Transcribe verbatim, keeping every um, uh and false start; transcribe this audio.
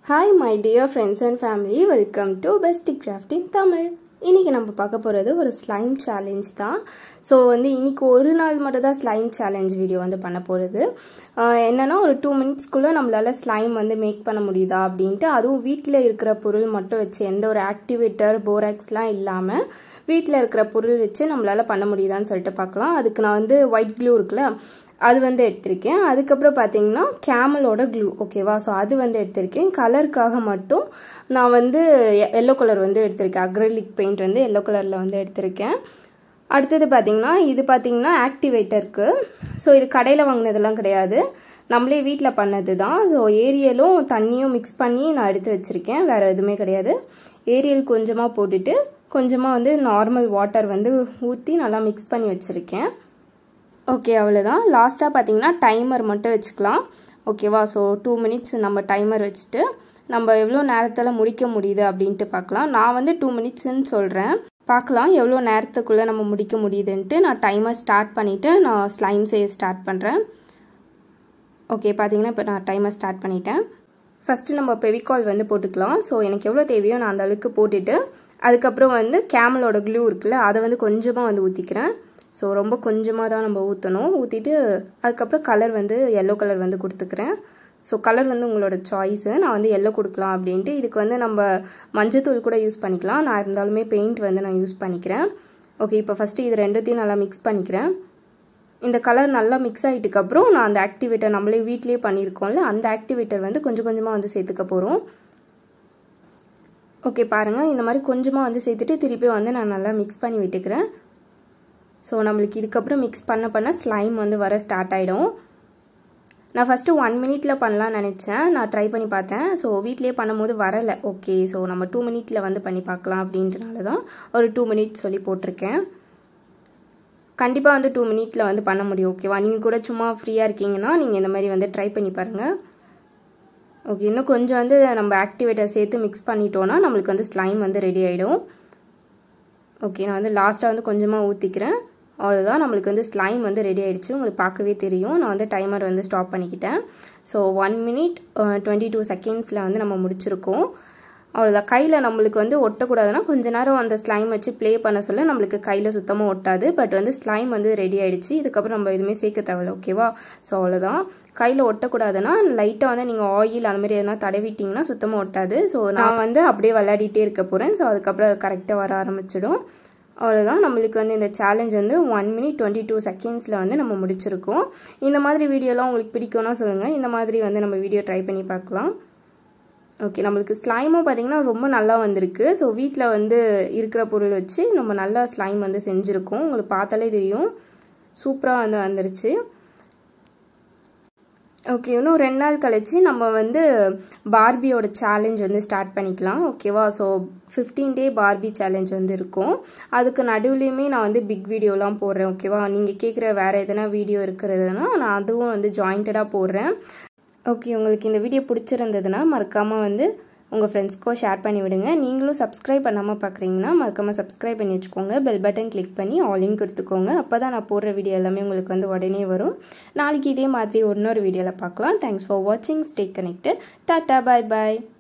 Hi my dear friends and family, welcome to Best Craft in Tamil. இன்னைக்கு நம்ம பார்க்க போறது ஒரு ஸ்லைம் சேலஞ்ச் தான். சோ வந்து இன்னைக்கு ஒரு நாள் மட்டும் தான் ஸ்லைம் சேலஞ்ச் வீடியோ வந்து பண்ண போறது. என்னன்னா ஒரு two minutes குள்ள நம்மளால ஸ்லைம் வந்து மேக் பண்ண முடியுதா அப்படினு அதுவும் வீட்ல இருக்கிற பொருள் மட்டும் வச்சு எந்த ஒரு ஆக்டிவேட்டர் போராக்ஸ்லாம் இல்லாம வீட்ல இருக்கிற பொருள் வச்சு நம்மளால பண்ண முடியுதான்னு சொல்லிட்டு பார்க்கலாம். அதுக்கு நான் வந்து ஒயிட் க்ளூ இருக்குல அது வந்து எடுத்துர்க்கேன். அதுக்கு அப்புறம் பாத்தீங்கன்னா கேமலோட க்ளூ ஓகேவா. சோ அது வந்து எடுத்துர்க்கேன். கலருக்காக மட்டும் நான் வந்து yellow கலர் வந்து எடுத்துர்க்கேன். அக்ரிலிக் பெயிண்ட் வந்து yellow கலர்ல வந்து எடுத்துர்க்கேன். அடுத்து பாத்தீங்கன்னா இது பாத்தீங்கன்னா ஆக்டிவேட்டருக்கு. சோ இது கடையில வாங்குனதெல்லாம் கிடையாது. நம்மளே வீட்ல பண்ணதுதான். சோ ஏரியலும் தண்ணியும் mix பண்ணி நான் எடுத்து வச்சிருக்கேன். வேற எதுமே கிடையாது. ஏரியல் கொஞ்சமா போட்டுட்டு கொஞ்சமா வந்து நார்மல் வாட்டர் வந்து ஊத்தி நல்லா mix பண்ணி வச்சிருக்கேன். ஓகே அவ்வளவுதான். லாஸ்டா பாத்தீங்கன்னா டைமர் மட்டும் வெச்சுக்கலாம். ஓகேவா. சோ two minutes நம்ம டைமர் வெச்சிட்டு நம்ம எவ்வளவு நேரத்துல முடிக்க முடியுது அப்படினு பார்க்கலாம். நான் வந்து two minutes ன்னு சொல்றேன். பார்க்கலாம் எவ்வளவு நேரத்துக்குள்ள நம்ம முடிக்க முடியுதுன்னு. நான் டைமர் ஸ்டார்ட் பண்ணிட்டு நான் ஸ்லைம் செய்ய ஸ்டார்ட் பண்றேன். ஓகே பாத்தீங்கன்னா இப்போ நான் டைமர் ஸ்டார்ட் பண்ணிட்டேன். ஃபர்ஸ்ட் நம்ம ஃபெவிகால் வந்து போட்டுக்கலாம். சோ எனக்கு எவ்வளவு தேவையோ நான் அந்த அளவுக்கு போட்டுட்டு அதுக்கு அப்புறம் வந்து கேமலோட க்ளூ இருக்குல அத வந்து கொஞ்சமா வந்து ஊத்திக்கிறேன். சோ ரொம்ப கொஞ்சமா தான் நம்ம ஊத்தணும். ஊத்திட்டு அதுக்கு அப்புறம் கலர் வந்து yellow கலர் வந்து கொடுத்துக்கிறேன். சோ கலர் வந்து உங்களோட சாய்ஸ். நான் வந்து yellow கொடுக்கலாம் அப்படினு. இதுக்கு வந்து நம்ம மஞ்சள் தூள் கூட யூஸ் பண்ணிக்கலாம். நான் இருந்தாலுமே பெயிண்ட் வந்து நான் யூஸ் பண்ணிக்கிறேன். ஓகே இப்போ ஃபர்ஸ்ட் இது ரெண்டுத்தையும் நல்லா mix பண்ணிக்கிறேன். இந்த கலர் நல்லா mix ஆயிட்டதுக்கு அப்புறம் நான் அந்த ஆக்டிவேட்டர் நம்மளே வீட்லயே பண்ணிருக்கோம்ல அந்த ஆக்டிவேட்டர் வந்து கொஞ்சம் கொஞ்சமா வந்து சேர்த்துக்க போறோம். ஓகே பாருங்க இந்த மாதிரி கொஞ்சமா வந்து சேர்த்துட்டு திருப்பி வந்து நான் நல்லா mix பண்ணி விட்டுக்கிறேன். சோ நமக்கு இதுக்கு அப்புறம் mix பண்ண பண்ண ஸ்லைம் வந்து வர ஸ்டார்ட் ஆயிடும். நான் ஃபர்ஸ்ட் one minuteல பண்ணலாம் நினைச்சேன். நான் ட்ரை பண்ணி பார்த்தேன். சோ வீட்லயே பண்ணும்போது வரல. ஓகே சோ நம்ம two minuteல வந்து பண்ணி பார்க்கலாம் அப்படின்றனால தான் ஒரு two minutes சொல்லி போட்டுருக்கேன். கண்டிப்பா வந்து two minuteல வந்து பண்ண முடியும். ஓகேவா. நீங்க கூட சும்மா ஃப்ரீயா இருக்கீங்கன்னா நீங்க இந்த மாதிரி வந்து ட்ரை பண்ணி பாருங்க. ஓகே இன்னும் கொஞ்சம் வந்து நம்ம ஆக்டிவேட்டர் சேர்த்து mix பண்ணிட்டோம்னா நமக்கு வந்து ஸ்லைம் வந்து ரெடி ஆயிடும். ஓகே நான் வந்து லாஸ்டா வந்து கொஞ்சமா ஊத்திக்கிறேன். அவ்வளவுதான் நமக்கு வந்து ஸ்லைம் வந்து ரெடி ஆயிடுச்சு. உங்களுக்கு பார்க்கவே தெரியும். நான் வந்து டைமர் வந்து ஸ்டாப் பண்ணிக்கிட்டேன். சோ one minute twenty-two secondsல வந்து நம்ம முடிச்சிருக்கோம். அவ்வளவுதான். கையில நமக்கு வந்து ஒட்ட கூடாதுனா கொஞ்ச நேரம் அந்த ஸ்லைம் வச்சு ப்ளே பண்ண சொல்ல நமக்கு கையில சுத்தமா ஒட்டாது. பட் வந்து ஸ்லைம் வந்து ரெடி ஆயிடுச்சு. இதுக்கு அப்புறம் நம்ம எதுமே சேர்க்க தேவையில்லை. ஓகேவா. சோ அவ்வளவுதான். கையில ஒட்ட கூடாதுனா லைட்டா வந்து நீங்க ஆயில் அந்த மாதிரி எதனா தடவிட்டீங்கன்னா சுத்தமா ஒட்டாது. சோ நான் வந்து அப்படியே விளையாடிட்டே இருக்க போறேன். சோ அதுக்கு அப்புறம் கரெக்ட்டா வர ஆரம்பிச்சிடும். அவ்வளவுதான். நமக்கு வந்து இந்த சேலஞ்ச் வந்து one minute twenty-two secondsல வந்து நம்ம முடிச்சிருக்கோம். இந்த மாதிரி வீடியோலாம் உங்களுக்கு பிடிக்கும்னா சொல்லுங்க. இந்த மாதிரி வந்து நம்ம வீடியோ ட்ரை பண்ணி பார்க்கலாம். ஓகே நமக்கு ஸ்லைமும் பாத்தீங்கன்னா ரொம்ப நல்லா வந்திருக்கு. சோ வீட்ல வந்து இருக்கிற பொருள் வச்சு நம்ம நல்லா ஸ்லைம் வந்து செஞ்சிருக்கோம். உங்களுக்கு பார்த்தாலே தெரியும். சூப்பரா வந்து வந்துருச்சு. ஓகே இன்னும் ரெண்டு நாள் கழிச்சு நம்ம வந்து பார்பியோட சேலஞ்ச் வந்து ஸ்டார்ட் பண்ணிக்கலாம். ஓகேவா. So fifteen day Barbie challenge வந்து இருக்கும். அதுக்கு நடுவுலயுமே நான் வந்து பிக் வீடியோலாம் போடுறேன். ஓகேவா. நீங்க கேக்குற வேற எதனா வீடியோ இருக்குறதுனா நான் அதுவும் வந்து ஜாயிண்டடா போடுறேன். ஓகே உங்களுக்கு இந்த வீடியோ பிடிச்சிருந்ததுன்னா மறக்காம வந்து உங்க ஃப்ரெண்ட்ஸ்க்கு ஷேர் பண்ணி விடுங்க. நீங்களும் சப்ஸ்கிரைப் பண்ணாம பார்க்கறீங்கன்னா மறக்காம சப்ஸ்கிரைப் பண்ணி வச்சுக்கோங்க. பெல் பட்டன் கிளிக் பண்ணி ஆலிங் கொடுத்துக்கோங்க. அப்பதான் நான் போடுற வீடியோ எல்லாமே உங்களுக்கு வந்து உடனே வரும். நாளைக்கு இதே மாதிரி இன்னொரு வீடியோல பார்க்கலாம். Thanks for watching. Stay connected. Tata bye bye.